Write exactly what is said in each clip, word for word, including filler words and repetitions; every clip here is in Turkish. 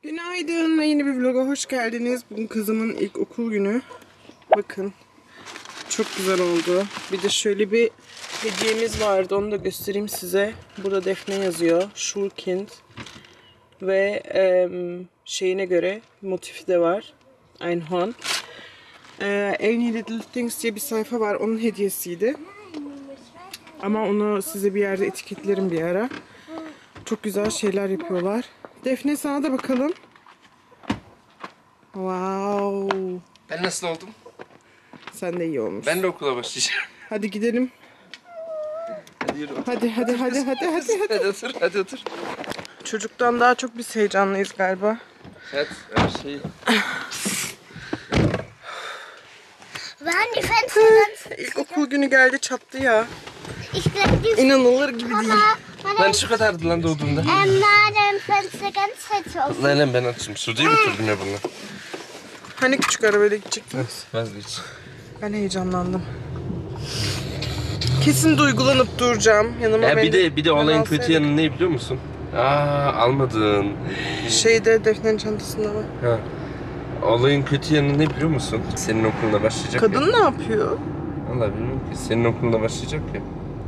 Günaydın ve yeni bir vloga hoş geldiniz. Bugün kızımın ilk okul günü. Bakın. Çok güzel oldu. Bir de şöyle bir hediyemiz vardı. Onu da göstereyim size. Burada Defne yazıyor. Schulkind. Ve e, şeyine göre motifi de var. Einhorn. E, Any Little Things diye bir sayfa var. Onun hediyesiydi. Ama onu size bir yerde etiketlerim bir ara. Çok güzel şeyler yapıyorlar. Defne sana da bakalım. Wow. Ben nasıl oldum? Sen de iyi olmuş. Ben de okula başlayacağım. Hadi gidelim. Hadi yürü. Hadi hadi hadi hadi hadi hadi. Hadi otur, hadi otur. Çocuktan daha çok biz heyecanlıyız galiba. Evet, her şeyi. Waren die Fenster İlk okul günü geldi çattı ya. Ich glaube, die İnanılır gibi değil. Mama, Lan şu kadardı lan doğduğunda. ähm, nein, dein Fenster ganz Zeit offen. Lan lan ben açayım. Sude'yi götürdüm ya bunu. Hani küçük arabayla gidecektiniz? Vazgeç. Ben heyecanlandım. Kesin duygulanıp duracağım. Yanıma Ya beni- bir de bir de ben olayın alsaydım. kötü yanı ne biliyor musun? Aa almadın. Şeyde Defne'nin çantasında var. Ha. Olayın kötü yanı ne biliyor musun? Senin okuluna başlayacak Kadın ya. ne yapıyor? Vallahi bilmiyorum ki. Senin okuluna başlayacak ya.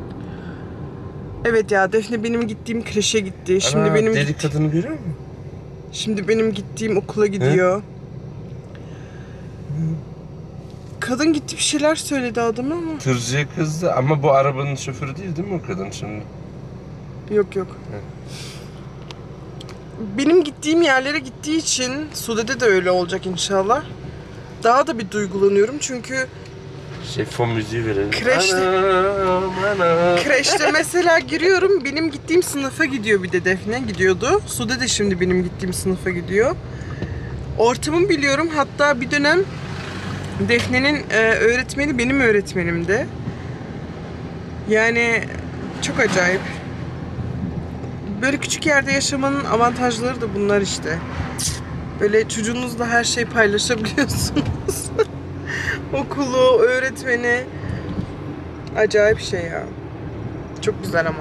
Evet ya Defne benim gittiğim kreşe gitti. Şimdi Ana, benim deli gitti- kadını görüyor musun? Şimdi benim gittiğim okula gidiyor. Kadın gitti bir şeyler söyledi adama ama. Tırcıya kızdı ama bu arabanın şoförü değil değil mi o kadın şimdi? Yok yok. Benim gittiğim yerlere gittiği için Sude'de de öyle olacak inşallah. Daha da bir duygulanıyorum çünkü Şey fon müziği verelim. Kreşte- Anam, anam. kreşte mesela giriyorum, benim gittiğim sınıfa gidiyor bir de Defne gidiyordu. Sude de şimdi benim gittiğim sınıfa gidiyor. Ortamı biliyorum, hatta bir dönem Defne'nin e, öğretmeni benim öğretmenimdi. Yani çok acayip. Böyle küçük yerde yaşamanın avantajları da bunlar işte. Böyle çocuğunuzla her şeyi paylaşabiliyorsunuz. Okulu, öğretmeni. Acayip şey ya. Çok güzel ama.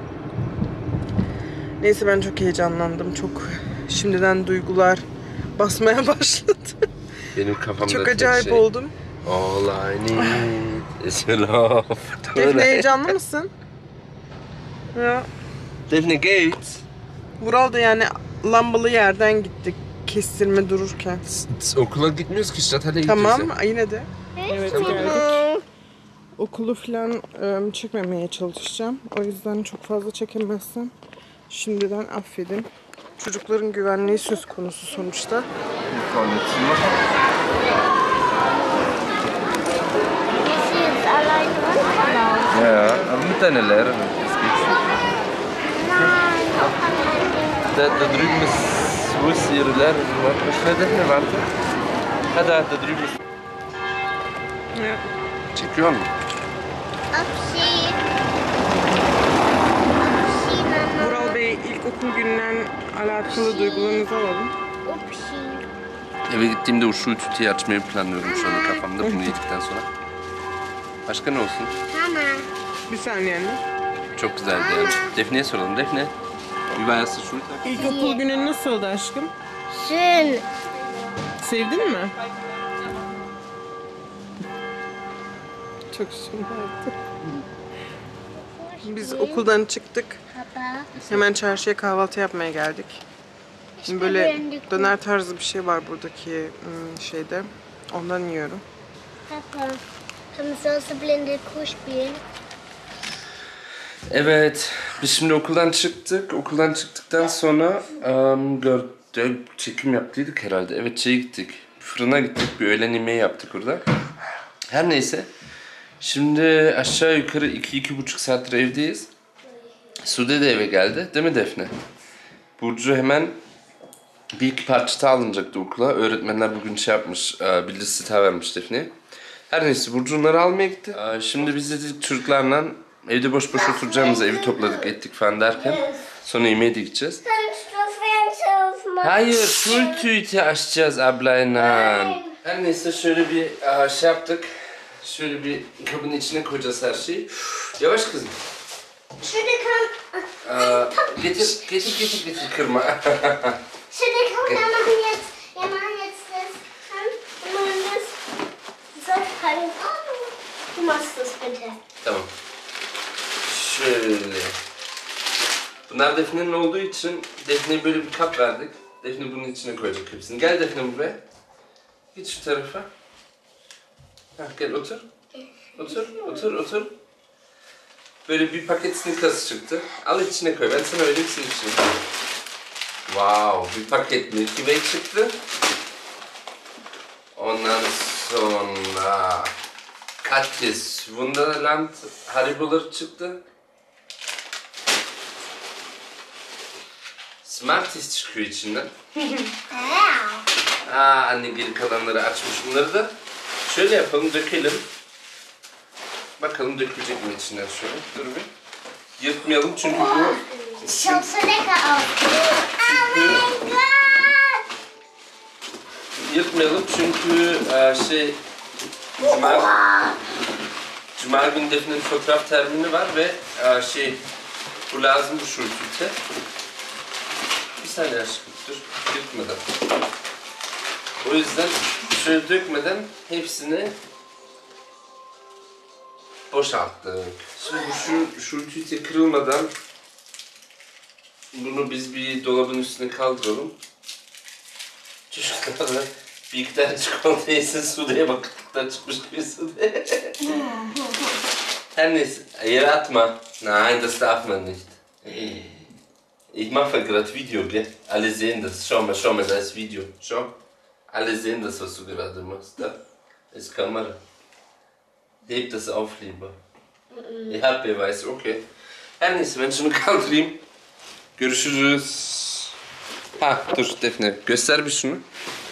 Neyse ben çok heyecanlandım. Çok şimdiden duygular basmaya başladı. Benim kafamda Çok tek acayip şey. oldum. All I need is your love. Defne heyecanlı mısın? Ya. Defne Gate. Vural da yani lambalı yerden gittik kestirme dururken. Okula gitmiyoruz ki Şatalya Tamam gideceğiz. yine de. Evet geldik. Okulu falan ıı, çekmemeye çalışacağım. O yüzden çok fazla çekemezsem şimdiden affedin. Çocukların güvenliği söz konusu sonuçta. Ist sie jetzt alleine runterlaufen? Ja, aber mit deiner Lehrerin. Das geht schon. Nein, noch alleine. Da, da drüben ist, wo ist ihre Lehrerin? Warte, schnell Defne, warte. Ha da, da drüben ist. Ja. Çekiyor mu? Ob sie... Ob sie, Mama... Vural Bey ilk okul gününden alakalı duygularınızı alalım. Ob sie... Eve gittiğimde o Schultüteyi açmayı planlıyorum şu anda kafamda bunu yedikten sonra. Başka ne olsun? Mama. Bir saniye anne. Çok güzeldi yani. Defne'ye soralım. Defne, wie war erste Schultag? İlk okul günün nasıldı aşkım? Schön. Sevdin mi? Çok şımardı. Biz okuldan çıktık. Papa. Hemen çarşıya kahvaltı yapmaya geldik. Şimdi böyle döner tarzı bir şey var buradaki ım, şeyde. Ondan yiyorum. Papa. Können wir so blinde Kuh spielen? Evet, biz şimdi okuldan çıktık. Okuldan çıktıktan sonra um, gördük, çekim yaptıydık herhalde. Evet, şeye gittik. Fırına gittik, bir öğlen yemeği yaptık orada. Her neyse. Şimdi aşağı yukarı iki iki buçuk saattir evdeyiz. Sude de eve geldi. Değil mi Defne? Burcu hemen bir iki parçata alınacaktı okula. Öğretmenler bugün şey yapmış, bildirisi sita vermiş Defne'ye. Her neyse Burcu onları almaya gitti. Şimdi biz dedik çocuklarla evde boş boş oturacağımıza evi topladık ettik falan derken sonra yemeğe de gideceğiz. Kannst du Fenster aufmachen? Hayır, Schultüte açacağız ablayla. Her neyse şöyle bir aa, şey yaptık. Şöyle bir kabın içine koyacağız her şeyi. Yavaş kızım. Schöne kann... Aa, getir, getir, getir, getir kırma. Schöne kann Bunlar Defne'nin olduğu için Defne'ye böyle bir kap verdik. Defne bunun içine koyacak hepsini. Gel Defne buraya. Git şu tarafa. Heh, gel otur. Otur, otur, otur. Böyle bir paket Snickers çıktı. Al içine koy. Ben sana vereyim, senin içine koy. Wow, bir paket Milky Way çıktı. Ondan sonra Katis Wunderland Haribo'ları çıktı. Smarties çıkıyor içinden. Aa, anne geri kalanları açmış. Bunları da şöyle yapalım, dökelim. Bakalım dökülecek mi içinden şöyle. Dur bir. Yırtmayalım çünkü bu... Çok lecker aus. Oh my god. Yırtmayalım çünkü e, şey... Cuma, Cuma günü Defne'nin fotoğraf termini var ve e, şey... Bu lazım bu şurtüte. Bir saniye aşkım, dur. Yırtmadan. O yüzden şöyle dökmeden hepsini boşalttık. Şimdi şu şurtüte kırılmadan bunu biz bir dolabın üstüne kaldıralım. Çocuklar da bir iki tane çikolata yesin, Sude'ye baktıktan çıkmış gibi Sude. Her neyse, yere atma. Nein, das darf man nicht. Ich mache gerade Video, gell? Alle sehen das. Schau mal, schau mal, da ist Video. Schau. Alle sehen das, was du gerade machst. Da ist Kamera. Heb das auf lieber. Ich hab Beweis, okay. Her neyse, ben şunu kaldırayım. Görüşürüz. Ha, dur Defne, göster bir şunu.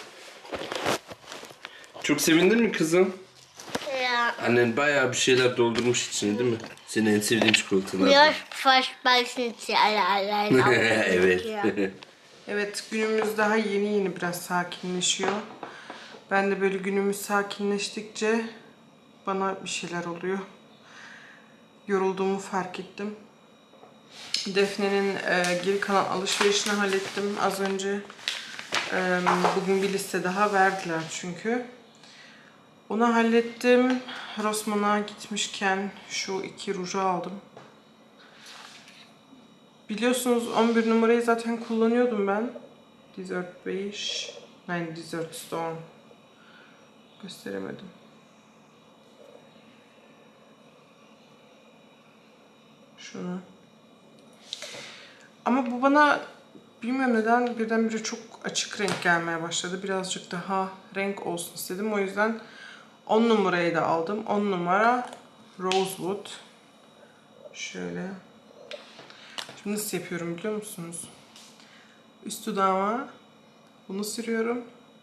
Çok sevindin mi kızım? Ja. Annen bayağı bir şeyler doldurmuş içine değil mi? Senin en sevdiğin çikolatalar. Ja, verspeisen sie alle allein auf. Evet. Ja. Evet, günümüz daha yeni yeni biraz sakinleşiyor. Ben de böyle günümüz sakinleştikçe bana bir şeyler oluyor. Yorulduğumu fark ettim. Defne'nin e, geri kalan alışverişini hallettim az önce. E, bugün bir liste daha verdiler çünkü. Onu hallettim. Rossmann'a gitmişken şu iki ruju aldım. Biliyorsunuz on bir numarayı zaten kullanıyordum ben. Desert Beige. Nein, Desert Storm. Gösteremedim. Şunu. Ama bu bana bilmiyorum neden birdenbire çok açık renk gelmeye başladı. Birazcık daha renk olsun istedim. O yüzden on numarayı da aldım. on numara Rosewood. Şöyle. Şimdi nasıl yapıyorum biliyor musunuz? Üst dudağıma bunu sürüyorum.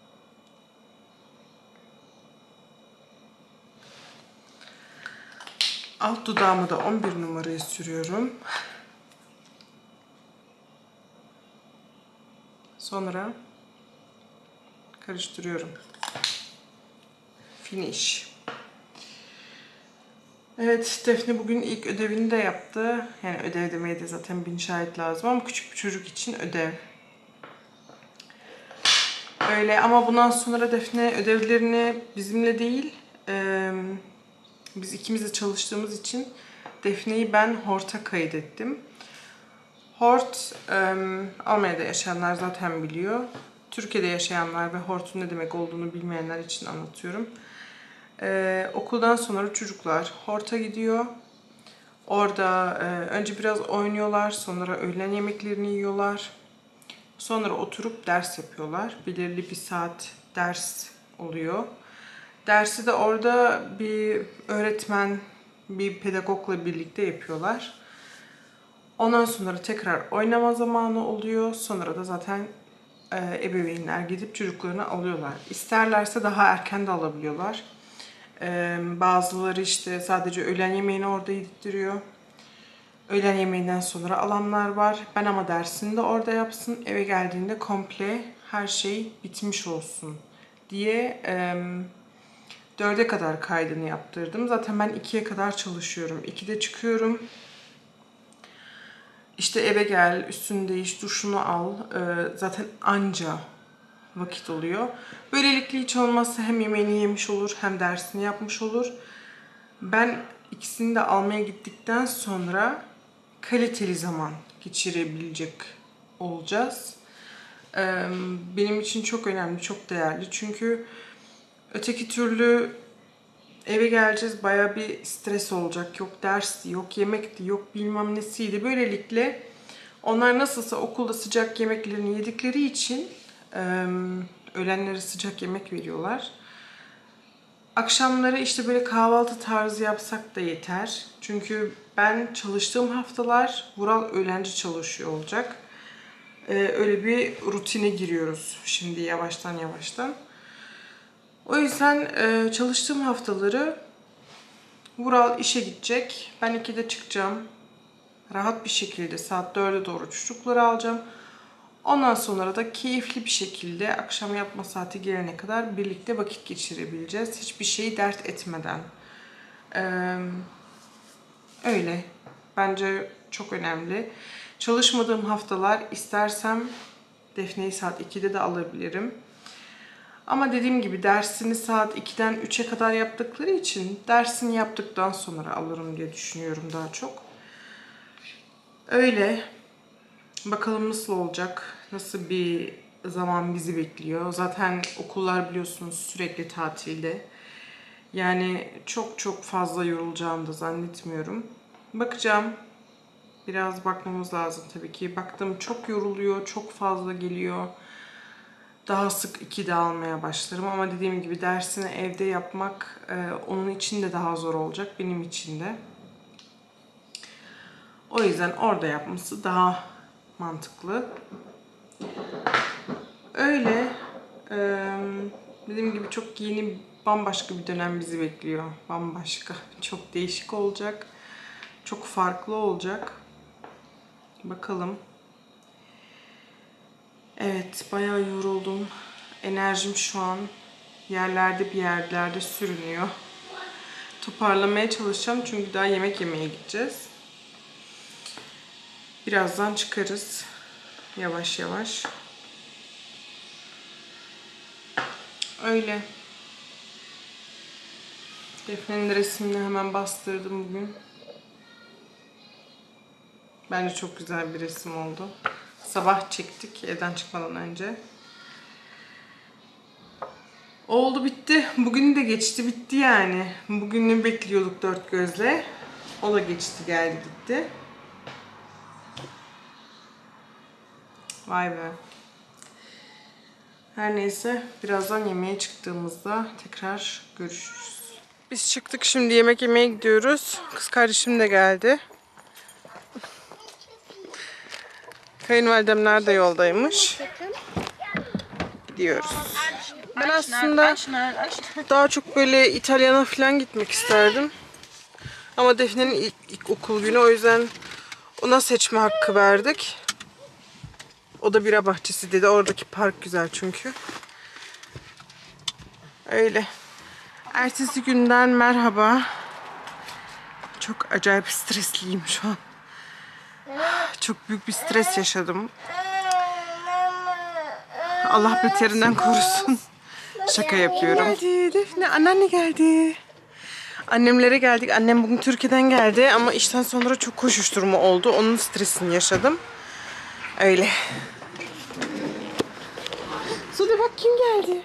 Alt dudağıma da on bir numarayı sürüyorum. Sonra karıştırıyorum. Finish. Evet, Defne bugün ilk ödevini de yaptı. Yani ödev demeye de zaten bin şahit lazım ama küçük bir çocuk için ödev. Öyle ama bundan sonra Defne ödevlerini bizimle değil, e, biz ikimiz de çalıştığımız için Defne'yi ben Hort'a kaydettim. Hort, e, Almanya'da yaşayanlar zaten biliyor. Türkiye'de yaşayanlar ve Hort'un ne demek olduğunu bilmeyenler için anlatıyorum. Ee, okuldan sonra çocuklar Hort'a gidiyor. Orada e, önce biraz oynuyorlar, sonra öğlen yemeklerini yiyorlar. Sonra oturup ders yapıyorlar. Belirli bir saat ders oluyor. Dersi de orada bir öğretmen, bir pedagogla birlikte yapıyorlar. Ondan sonra tekrar oynama zamanı oluyor. Sonra da zaten e, ebeveynler gidip çocuklarını alıyorlar. İsterlerse daha erken de alabiliyorlar. Ee, bazıları işte sadece öğlen yemeğini orada yediriyor. Öğlen yemeğinden sonra alanlar var. Ben ama dersini de orada yapsın. Eve geldiğinde komple her şey bitmiş olsun diye e, dörde kadar kaydını yaptırdım. Zaten ben ikiye kadar çalışıyorum. ikide çıkıyorum. İşte eve gel, üstünü değiş, duşunu al. Ee, zaten anca vakit oluyor. Böylelikle hiç olmazsa hem yemeğini yemiş olur hem dersini yapmış olur. Ben ikisini de almaya gittikten sonra kaliteli zaman geçirebilecek olacağız. Ee, benim için çok önemli, çok değerli. Çünkü öteki türlü eve geleceğiz, bayağı bir stres olacak. Yok dersti, yok yemekti, yok bilmem nesiydi. Böylelikle onlar nasılsa okulda sıcak yemeklerini yedikleri için e, öğlenleri sıcak yemek veriyorlar. Akşamları işte böyle kahvaltı tarzı yapsak da yeter. Çünkü ben çalıştığım haftalar Vural öğlenci çalışıyor olacak. Ee, öyle bir rutine giriyoruz şimdi yavaştan yavaştan. O yüzden e, çalıştığım haftaları Vural işe gidecek. Ben ikide çıkacağım. Rahat bir şekilde saat dörde doğru çocukları alacağım. Ondan sonra da keyifli bir şekilde akşam yatma saati gelene kadar birlikte vakit geçirebileceğiz. Hiçbir şeyi dert etmeden. Ee, öyle. Bence çok önemli. Çalışmadığım haftalar istersem Defne'yi saat ikide de alabilirim. Ama dediğim gibi dersini saat ikiden üçe kadar yaptıkları için dersini yaptıktan sonra alırım diye düşünüyorum daha çok. Öyle. Bakalım nasıl olacak? Nasıl bir zaman bizi bekliyor? Zaten okullar biliyorsunuz sürekli tatilde. Yani çok çok fazla yorulacağımı da zannetmiyorum. Bakacağım. Biraz bakmamız lazım tabii ki. Baktım çok yoruluyor, çok fazla geliyor. Daha sık ikide almaya başlarım ama dediğim gibi dersini evde yapmak e, onun için de daha zor olacak, benim için de. O yüzden orada yapması daha mantıklı. Öyle. E, dediğim gibi çok yeni, bambaşka bir dönem bizi bekliyor. Bambaşka. Çok değişik olacak. Çok farklı olacak. Bakalım. Evet, bayağı yoruldum. Enerjim şu an yerlerde bir yerlerde sürünüyor. Toparlamaya çalışacağım çünkü daha yemek yemeye gideceğiz. Birazdan çıkarız. Yavaş yavaş. Öyle. Defne'nin resmini hemen bastırdım bugün. Bence çok güzel bir resim oldu. Sabah çektik evden çıkmadan önce. Oldu, bitti. Bugün de geçti, bitti yani. Bugünü bekliyorduk dört gözle. O da geçti, geldi gitti. Vay be. Her neyse, birazdan yemeğe çıktığımızda tekrar görüşürüz. Biz çıktık, şimdi yemek yemeye gidiyoruz. Kız kardeşim de geldi. Kayınvalidemler de yoldaymış. Gidiyoruz. Ben aslında daha çok böyle İtalyana falan gitmek isterdim. Ama Defne'nin ilk, ilk okul günü, o yüzden ona seçme hakkı verdik. O da bira bahçesi dedi. Oradaki park güzel çünkü. Öyle. Ertesi günden merhaba. Çok acayip stresliyim şu an. Çok büyük bir stres yaşadım. Allah beterinden korusun. Şaka yapıyorum. Geldi Defne. Anneanne geldi. Annemlere geldik. Annem bugün Türkiye'den geldi ama işten sonra çok koşuşturma oldu. Onun stresini yaşadım. Öyle. Sude bak kim geldi.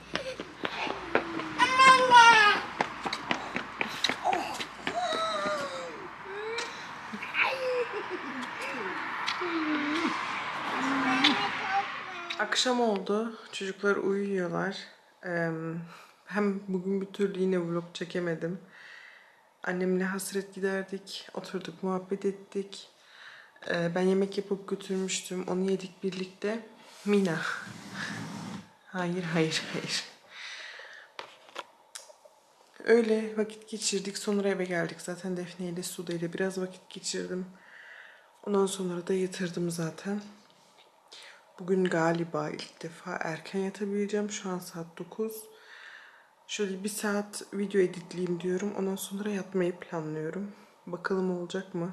Akşam oldu. Çocuklar uyuyorlar. Ee, hem bugün bir türlü yine vlog çekemedim. Annemle hasret giderdik. Oturduk, muhabbet ettik. Ee, ben yemek yapıp götürmüştüm. Onu yedik birlikte. Mina. Hayır, hayır, hayır. Öyle vakit geçirdik. Sonra eve geldik. Zaten Defne ile Sude ile biraz vakit geçirdim. Ondan sonra da yatırdım zaten. Bugün galiba ilk defa erken yatabileceğim. Şu an saat dokuz. Şöyle bir saat video editleyeyim diyorum. Ondan sonra yatmayı planlıyorum. Bakalım olacak mı?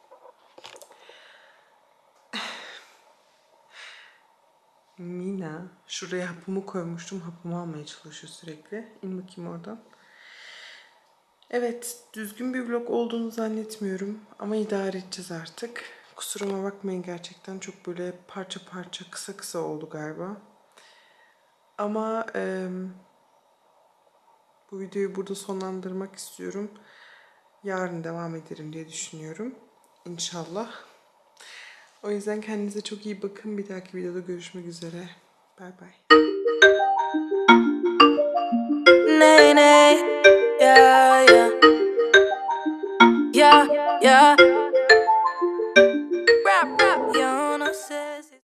Mina. Şuraya hapımı koymuştum. Hapımı almaya çalışıyor sürekli. İn bakayım oradan. Evet. Düzgün bir vlog olduğunu zannetmiyorum. Ama idare edeceğiz artık. Kusuruma bakmayın, gerçekten çok böyle parça parça kısa kısa oldu galiba. Ama e, bu videoyu burada sonlandırmak istiyorum. Yarın devam ederim diye düşünüyorum. İnşallah. O yüzden kendinize çok iyi bakın. Bir dahaki videoda görüşmek üzere. Bay bay. Nay, nay, yeah, yeah, yeah, yeah.